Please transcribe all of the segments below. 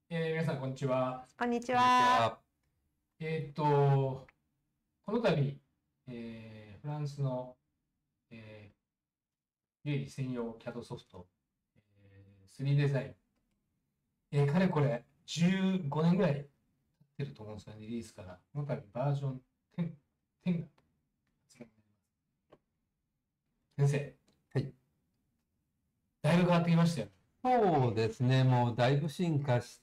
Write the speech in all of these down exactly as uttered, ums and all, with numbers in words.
えー皆さん、こんにちは。 こんにちこんにちは。 は。 えーっと、この度、えーフランスの、えー、料理専用 キャド ソフト、えー、スリー デザイン、えーかれこれじゅうごねんぐらい経ってると思うんですが、リリースから、この度バージョンじゅう、じゅうが発売になります。先生、 はい。 だいぶ変わってきましたよ。 そうですね。もうだいぶ進化して、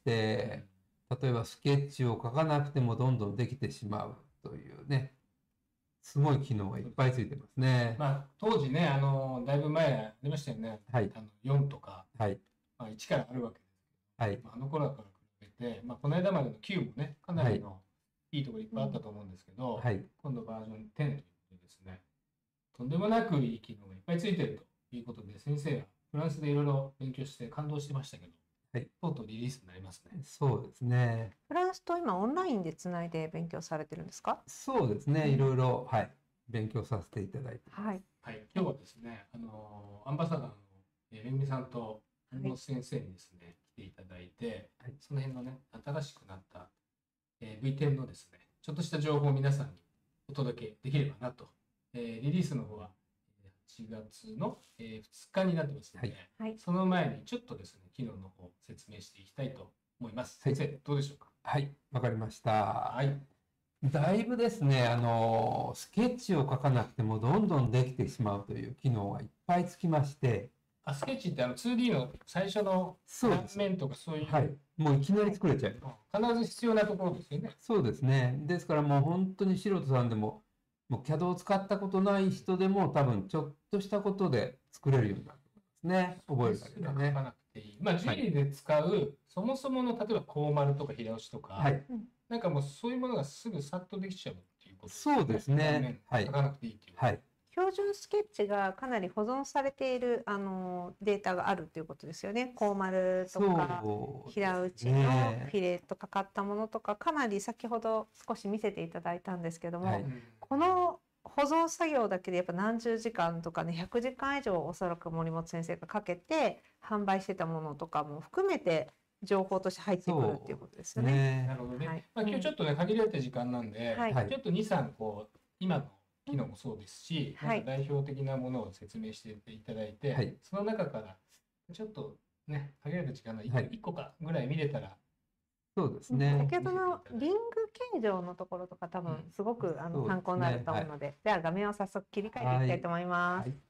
例えばスケッチを描かなくてもどんどんできてしまうというね、すごい機能がいっぱいついてますね。 まあ、当時ね、あの、だいぶ前ありましたよね。 はい。 あのよんとか、 はい。 まあ、いちからあるわけですけど、 はい。 まあ、あの頃から比べて、まあ、この間までのきゅうもね、かなはい。 りのいいところいっぱいあったと思うんですけど、 はい。 今度バージョンじゅうということでですね、とんでもなくいい機能がいっぱいついてるということで、先生はフランスでいろいろ勉強して感動してましたけど、 はい。 とうとうリリースになりますね。 そうですね。 フランスと今オンラインでつないで勉強されてるんですか？ そうですね。いろいろ、はい。勉強させていただいてます。 はい。 はい、今日はですね、あのアンバサダーのえーめぐみさんと安野先生にですね、来ていただいて、 はい。 その辺のね、新しくなった、えー ブイテン のですね、ちょっとした情報を皆さんにお届けできればなと。えーリリースの方はえーはちがつの、えーふつかになってますので、 はいはいその前にちょっとですね、機能の方を説明していきたいと思います。 はい先生、どうでしょうか？ はい。わかりました。 はい。 だいぶですね、あの、スケッチを描かなくてもどんどんできてしまうという機能がいっぱいつきまして、 あ、スケッチってあの ツーディー の最初の断そうです。 面とかそういう、 はい。もういきなり作れちゃいます。 必ず必要なところですよね。 そうですね。ですからもう本当に素人さんでも、もう キャド を使ったことない人でも多分ちょっとしたことで作れるようになると思いますね。覚えるだけでね。 書かなくていい。まあ、ジュリーで使う、そもそもの例えばコウマルとか平押しとか、 はい。 なんかもうそういうものがすぐさっとできちゃうっていうことですそうですね。はい書。かなくていいっていう。 はい。 標準スケッチがかなり保存されているあのデータがあるということですよね。コウマルとかそうです平打ちのね。 フィレットかかったものとか、かなり先ほど少し見せていただいたんですけども、 はいうんこの保存作業だけでやっぱ何十時間とかね、ひゃくじかん以上おそらく森本先生がかけて販売してたものとかも含めて情報として入ってくるっていうことですよね。 なるほどね。 はいまあ、今日ちょっとね、限られた時間なんで、 はいはいちょっとに、さんこう、今の機能もそうですし、 はいなんか代表的なものを説明していただいて、 はいその中からちょっとね、限られた時間のいっこ,、 はいいっこかぐらい見れたら、 そうですね。 先ほどのリング形状のところとか多分すごくあのそうですね参考になると思うので、では画面を早速切り替えていきたいと思います。 はい。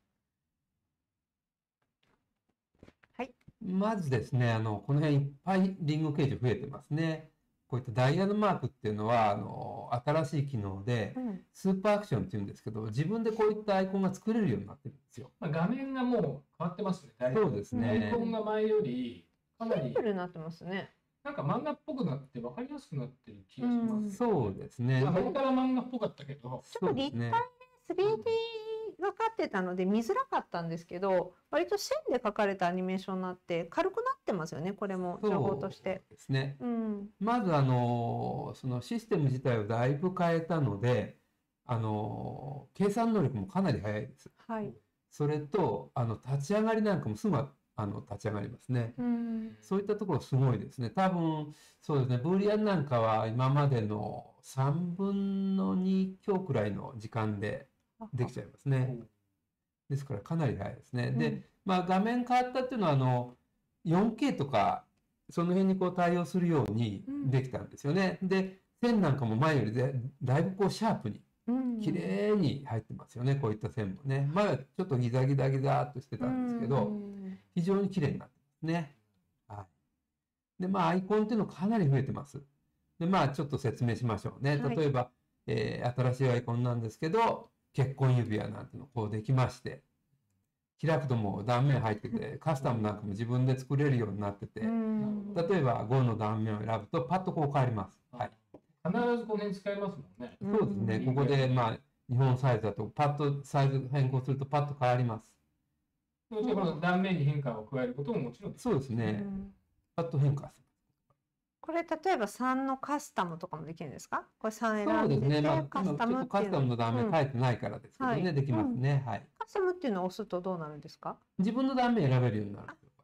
はい。 まずですね、あの、この辺いっぱいリング形状増えてますね。こういったダイヤルマークっていうのは、あの、新しい機能で、 うんスーパーアクションっていうんですけど、自分でこういったアイコンが作れるようになってるんですよ。 まあ、画面がもう変わってますね。だいぶそうですアイねコ。ンが前よりかなシンりプルになってますね。 なんか漫画っぽくなって分かりやすくなってる気がします、 うんそうですね。 まあ前から漫画っぽかったけど、 ちょっと立体 スリーディー がかってたので見づらかったんですけど、割と線で描かれたアニメーションになって軽くなってますよね、これも情報として。 そうですね。 うん。 まず、あの、そのシステム自体をだいぶ変えたので、あの、計算能力もかなり早いです。 はい。 それと、あの、立ち上がりなんかもすぐ、あの、立ち上がりますね。 うん。 そういったところすごいですね。多分、そうですね。ブーリアンなんかは今までのさんぶんのに強くらいの時間でできちゃいますね。ですからかなり早いですね。 うんで、まあ画面変わったっていうのは、あの、よんケー とか、その辺にこう対応するようにできたんですよね。で、線なんかも前よりでだいぶこうシャープに、 うん綺麗に入ってますよね。こういった線もね。前はちょっとギザギザギザっとしてたんですけうど、 ん非常に綺麗になってますね。はい。で、まあ、アイコンっていうのかなり増えてます。で、まあ、ちょっと説明しましょうね。 はい例えば、えー新しいアイコンなんですけど、結婚指輪なんていうのこうできまして、開くともう断面入ってて、カスタムなんかも自分で作れるようになってて、 うん例えばごの断面を選ぶと、パッとこう変わります。はい。 必ずこの辺使えますもんね。 そうですね。 うんここで、まあ、日本サイズだと、パッとサイズ変更すると、パッと変わります。 もちろんこの断面に変化を加えることももちろんできるそうですね。 うんパッと変化する。 これ例えばさんのカスタムとかもできるんですか？これさんそうですね。 選んでて、 まあ、 カ今ちょっスタムっていうとカスタムの断面うん書いてないからですけどね、 はいできますね。はい。 カスタムっていうのを押すとどうなるんですか？ 自分の断面選べるようになる。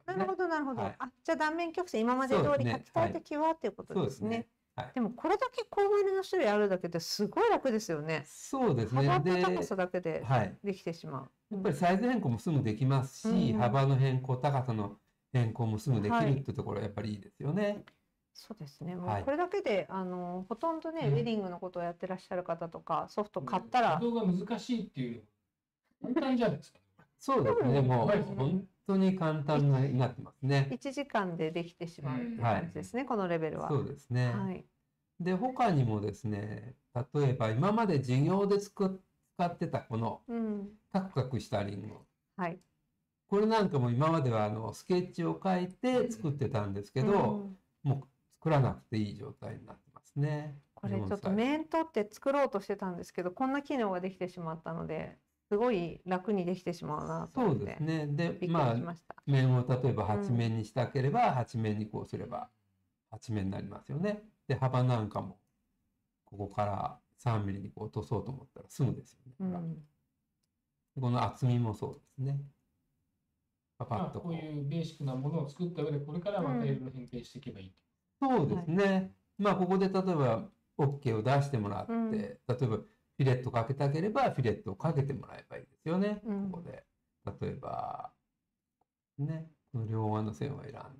ね。 なるほどなるほど。 はいあ、じゃあ断面曲線今まで通り書きたいときはっていうことそうですですね。 ね。はい。 でもこれだけ勾丸の種類あるだけですごい楽ですよね。 そうですね。 幅とで、 高さだけではい。 できてしまう。 やっぱりサイズ変更もすぐできますし、 うん幅の変更、高さの変更もすぐできはいるっていうところはやっぱりいいですよね。 そうですね。もはいうこれだけで、あのほとんどね、 うんウェディングのことをやってらっしゃる方とか、ソフト買ったら、 動が難しいっていう簡単じゃないですか。 そうですね。もうはい本当に簡単になってますね。 いちじかんでできてしまうっていううん感じですね、このレベルは。 そうですね。 はい。 で、他にもですね、例えば今まで授業でつく使ってたこのうん。 カクカクしたリンゴ。 はい。 これなんかも今まではあのスケッチを書いて作ってたんですけど、 うんもう作らなくていい状態になってますね。 これちょっとよんさい面取って作ろうとしてたんですけど、こんな機能ができてしまったので、すごい楽にできてしまうなとそう思って。 ですね。で、 びっくりまあしました。 面を例えばはち面にしたければ、はち面にこうすればはち面になりますよね。で、幅なんかもここからさんミリにこう落とそうと思ったらすぐですよね。 うほらん。 この厚みもそうですね。パパまあ、 ッとこう。 こういうベーシックなものを作った上で、これからまたいろいろ変形していけばいい。 そうですね。まあ、ここで例えば OK を出してもらって、 うん例えばフィレットかけたければフィレットをかけてもらえばいいですよね。 うんここで。例えば、ね、この両側の線を選んでもらって、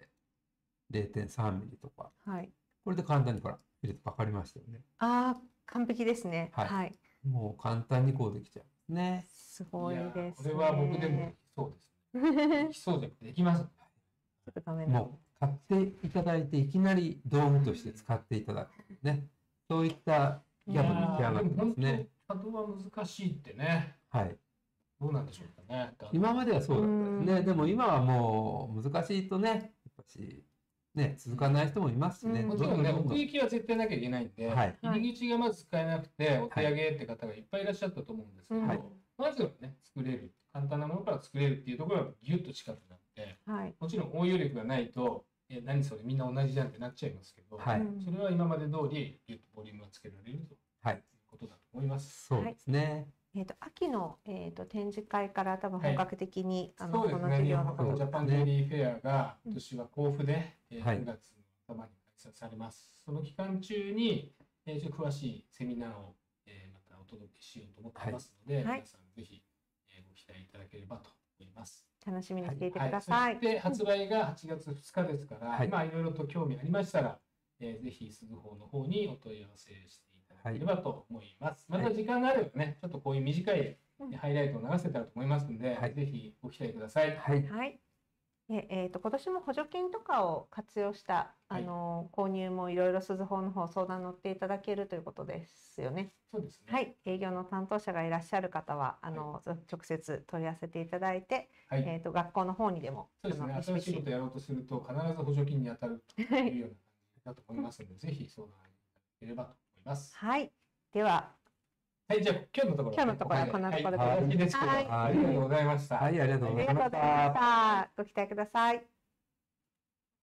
れいてんさんミリとか。 はい。 これで簡単にほら、フィレットかかりましたよね。 ああ、完璧ですね。 はいはい。 もう簡単にこうできちゃうんですね。 すごいやですね。 これは僕でもできそうですね。できそうでできます。 ちょっとダメなもう買っていただいていきなり道具として使っていただくね。そういったギャブに仕上がってますね。 稼働は難しいってね。 はい。 どうなんでしょうかね。 今まではそうだったですね。 うんでも今はもう難しいとね、やっぱし、ね、続かない人もいますしね。 うんもちろんね、 どどど奥行きは絶対なきゃいけないんで、 はい入り口がまず使えなくて、お手上げって方がいっぱいいらっしゃったと思うんですけど、 はいまずはね、作れる。簡単なものから作れるっていうところがギュッと近くなって、 はい。 もちろん応用力がないと、え何それみんな同じじゃんってなっちゃいますけど、 はいうんそれは今まで通りギュッとボリュームがつけられるとはいいうことだと思います。 そうですね。 えっと秋のえっと展示会から多分本格的にあのそうですね、 この授業の日本ことジャパンデイリーフェアがうん今年は甲府で、えーはいくがつの頭に開催されます。その期間中に、えーちょっと詳しいセミナーを、えーまたお届けしようと思っていますので、 はい皆さんぜひ、えーご期待いただければと思います。 楽しみにしていてはいください。 そして発売がはちがつふつかですから、 はいまあいろいろと興味ありましたら、えーぜひ鈴穂の方にお問い合わせしていただければと思います。 はいまた時間があればね、ちょっとこういう短いうんハイライトを流せたらと思いますので、 はいぜひご期待ください。 はい。 はい。でえー、と今年も補助金とかを活用したあはいの、購入もいろいろ鈴穂の方相談乗っていただけるということですよね。 そうですね。 はい、営業の担当者がいらっしゃる方はあの、直接問い合わせていただいて、 はい。 えー、と学校の方にでもそうですね。 あの新しいことをやろうとすると、必ず補助金に当たるというような感じだと思いますので、ぜひ相談いただければと思います。 はい、でははい、じゃあ今日のところはね、 今日のところはこんなところではい、お話ですけど、 はいありがとうございました。 はい、ありがとうございましたありがとうございました。ご期待ください。